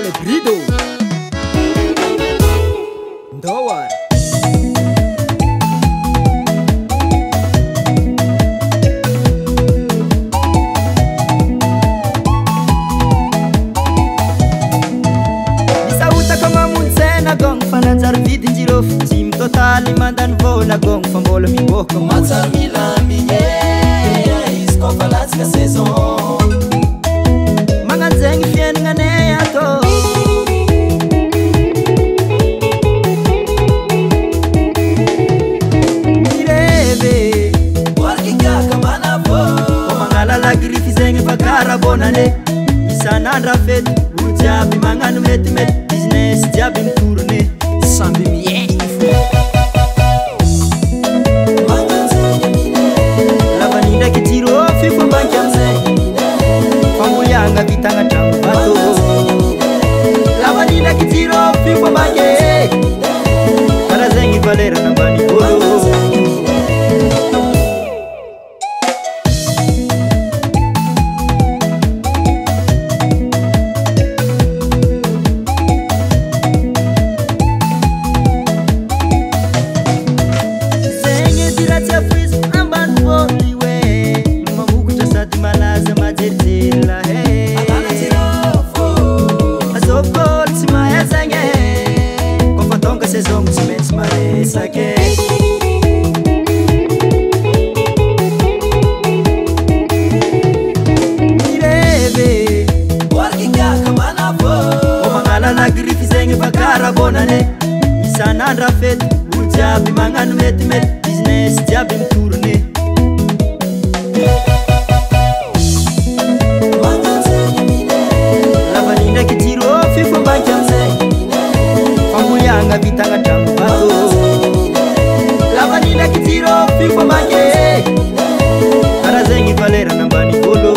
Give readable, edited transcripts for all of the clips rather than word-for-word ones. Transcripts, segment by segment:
Alebrido Ndowar Misauta ko mamuntsena gong fananjary vidinjiro Jim totaly mandany vola gong fa mbola miboaka Matsara milamy izy koa fa latsaka saison Magnanjegny fiainagnanay atô Mireve Borky kaka manavo Ko magnalalaky rify zegny fa karabonane Isan'andra fety olo jiaby magnano metimety Business jiaby mitourne samby miaigny fo Lavany ndraiky jiro fifombanky amizay Famboyagna vitagna tragno bato Lavany ndraiky jiro fifombanky Kara zegny valerana ambany olo Isan'andra fety olo jiaby magnano metimety Business jiaby mitourne Lavany ndraiky jiro fifombanky amizay Famboyagna vitagna tragno bato Lavany ndraiky jiro fifombanky Kara zegny valerana ambany olo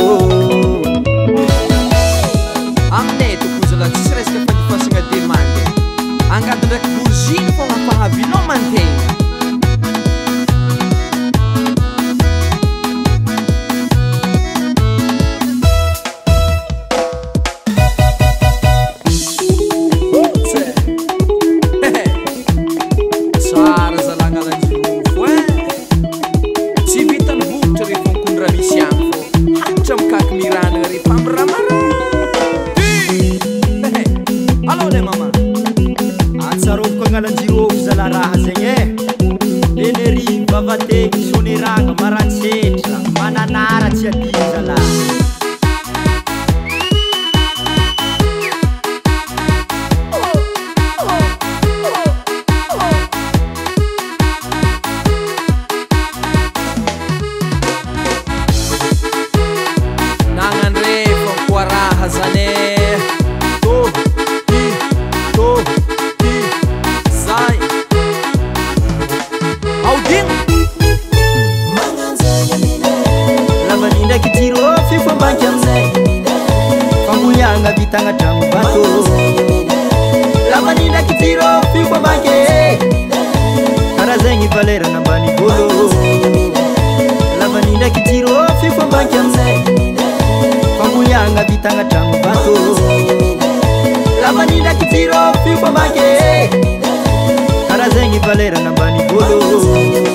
Aminay tokozala tsisy resaka fandifasagna demande Angady ndraiky bourgine fogna fahavinao mantegna Tsara zalagna lanjirofo Tsy vitany vokatra rehefa mikondra misy agny fô Hatra mikaky miranagna rehefa amiramara Allô le mama Atsaroko agnalanjirofo zala raha zegny Enery vavategny soneragna maratsetra Mananara tsy adio zala Nagnandre fonkoa raha zane Zay Audin Lavany ndraiky jiro fifombanky amizay Famboyagna vitagna tragno bato Lavany ndraiky jiro fifombanky Kara zegny valerana ambany olo Lavany ndraiky jiro fifombanky amizay Famboyagna vitagna tragno bato Lavany ndraiky jiro fifombanky Kara zegny valerana ambany olo